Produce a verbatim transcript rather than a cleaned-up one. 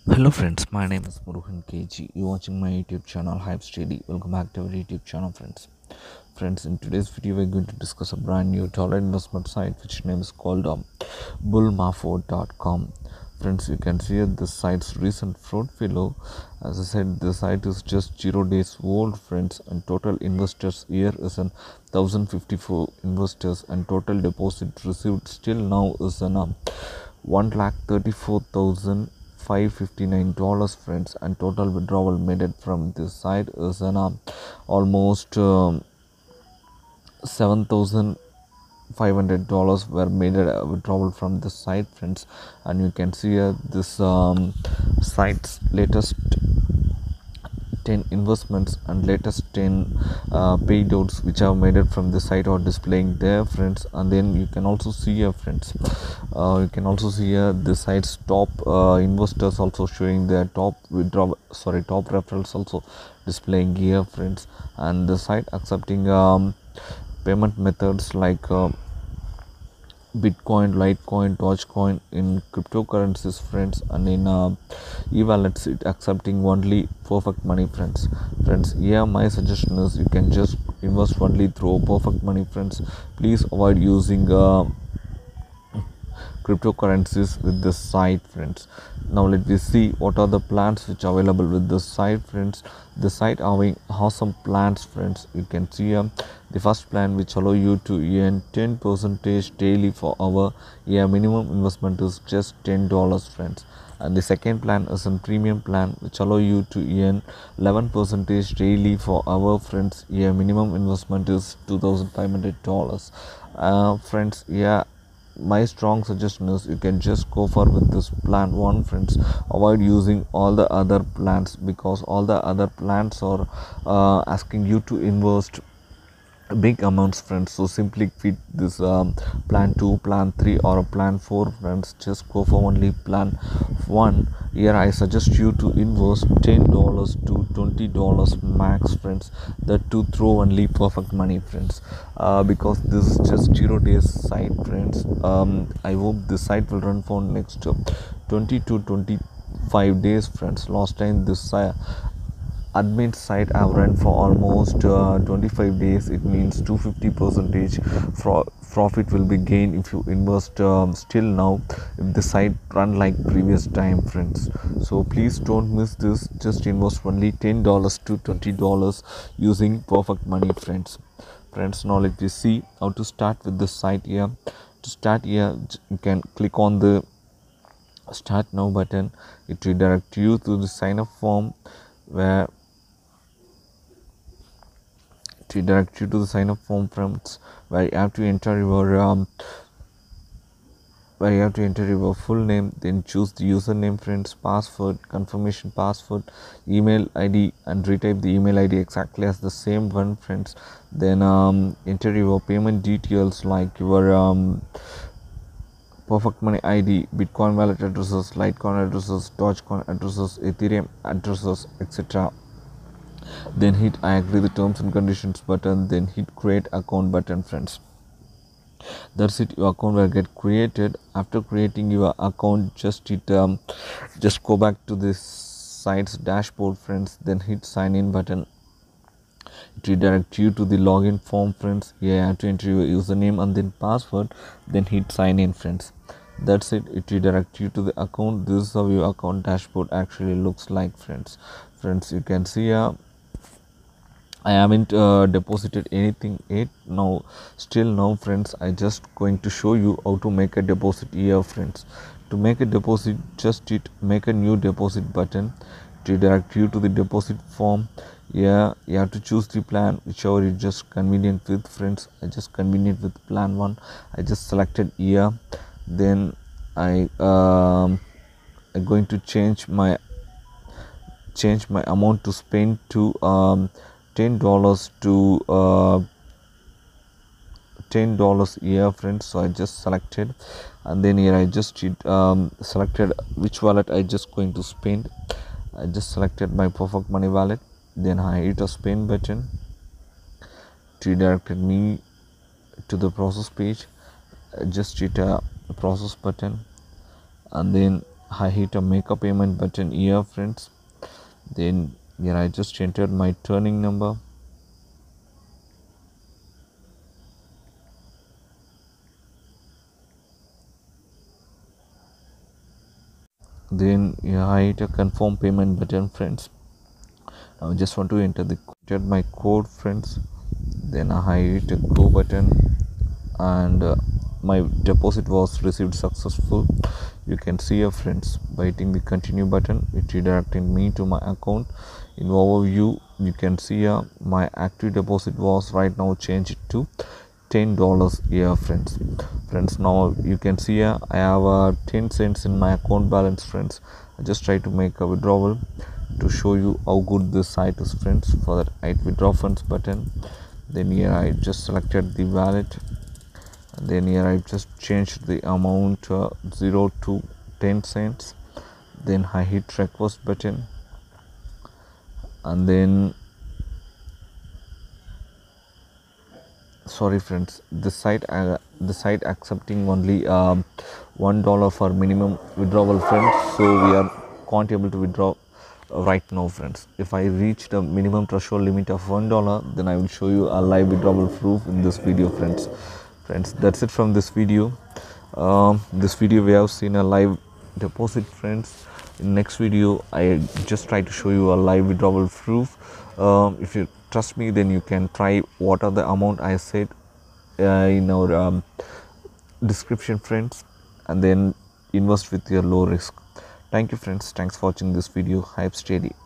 Hello friends, my name is Muruhan K G. You're watching my YouTube channel Hype Steady. Welcome back to our YouTube channel, friends. Friends, in today's video, we're going to discuss a brand new dollar investment site, which name is called um, bull mafo dot com. Friends, you can see at the site's recent portfolio. As I said, the site is just zero days old, friends, and total investors here is an one thousand fifty-four investors, and total deposit received still now is an um, one lakh thirty-four thousand five hundred fifty-nine dollars, friends, and total withdrawal made it from this site is an um, almost um, seven thousand five hundred dollars were made a withdrawal from this site, friends. And you can see uh, this um, site's latest ten investments and latest ten uh, payouts which have made it from the site are displaying there, friends. And then you can also see here, friends, uh, you can also see here the site's top uh, investors also showing their top withdrawal, sorry, top referrals also displaying here, friends. And the site accepting um, payment methods like uh, Bitcoin, Litecoin, Dogecoin in cryptocurrencies, friends, and in uh, e-wallets it accepting only perfect money, friends. Friends, yeah, my suggestion is you can just invest only through perfect money, friends. Please avoid using uh, cryptocurrencies with this site, friends. Now let me see what are the plans which are available with this site, friends. The site having awesome plans, friends. You can see um, the first plan which allow you to earn ten percentage daily for our yeah minimum investment is just ten dollars, friends. And the second plan is a premium plan which allow you to earn eleven percentage daily for our, friends. Yeah, minimum investment is two thousand five hundred dollars, uh, friends. Yeah, my strong suggestion is you can just go for with this plan one, friends. Avoid using all the other plans because all the other plans are uh, asking you to invest big amounts, friends. So simply fit this um, plan two, plan three, or a plan four, friends. Just go for only plan one. Here I suggest you to invest ten dollars to twenty dollars max, friends. That to throw only perfect money, friends. Uh, because this is just zero days site, friends. um, I hope this site will run for next uh, twenty to twenty-five days, friends. Last time this uh, admin site I've run for almost uh, twenty-five days. It means two hundred fifty percentage fro- profit will be gained if you invest um, still now if the site run like previous time, friends. So please don't miss this. Just invest only ten dollars to twenty dollars using perfect money, friends. Friends, now let me see how to start with the site. Here to start, here you can click on the start now button. It redirect you to the sign up form where to direct you to the sign up form, friends, where you have to enter your um, where you have to enter your full name, then choose the username, friends, password, confirmation password, email id, and retype the email id exactly as the same one, friends. Then um, enter your payment details like your um, perfect money id, bitcoin wallet addresses, litecoin addresses, dogecoin addresses, ethereum addresses, etc. Then hit I agree the terms and conditions button, then hit create account button, friends. That's it, your account will get created. After creating your account, just hit um, just go back to this site's dashboard, friends. Then hit sign in button. It redirect you to the login form, friends. Here you have to enter your username and then password, then hit sign in, friends. That's it, it redirect you to the account. This is how your account dashboard actually looks like, friends. Friends, you can see here uh, I haven't uh, deposited anything yet. Now, still now, friends, I just going to show you how to make a deposit here, friends. To make a deposit, just hit make a new deposit button to direct you to the deposit form. Yeah, you have to choose the plan whichever you just convenient with, friends. I just convenient with plan one. I just selected here. Then I um I'm going to change my change my amount to spend to um ten dollars to uh, ten dollars here, friends. So I just selected, and then here I just um, selected which wallet I just going to spend. I just selected my perfect money wallet, then I hit a spend button to redirected me to the process page. I just hit a process button, and then I hit a make a payment button here friends. Then here I just entered my turning number. Then here I hit a confirm payment button friends. Now I just want to enter the enter my code friends. Then I hit a go button, and uh, my deposit was received successful. You can see here friends, by hitting the continue button it redirected me to my account. In overview you can see here my active deposit was right now changed to ten dollars here friends. Friends, now you can see here I have uh, ten cents in my account balance friends. I just try to make a withdrawal to show you how good this site is friends. For that I hit withdraw funds button. Then here I just selected the wallet, and then here I just changed the amount uh, zero to ten cents. Then I hit request button, and then sorry friends, the site uh, the site accepting only um, one dollar for minimum withdrawal friends, so we are can't able to withdraw right now friends. If I reach the minimum threshold limit of one dollar, then I will show you a live withdrawal proof in this video friends. Friends, that's it from this video. Um, this video we have seen a live deposit friends. In next video I just try to show you a live withdrawal proof. Um, if you trust me, then you can try what are the amount I said uh, in our um, description friends, and then invest with your low risk. Thank you friends, thanks for watching this video. Hype steady.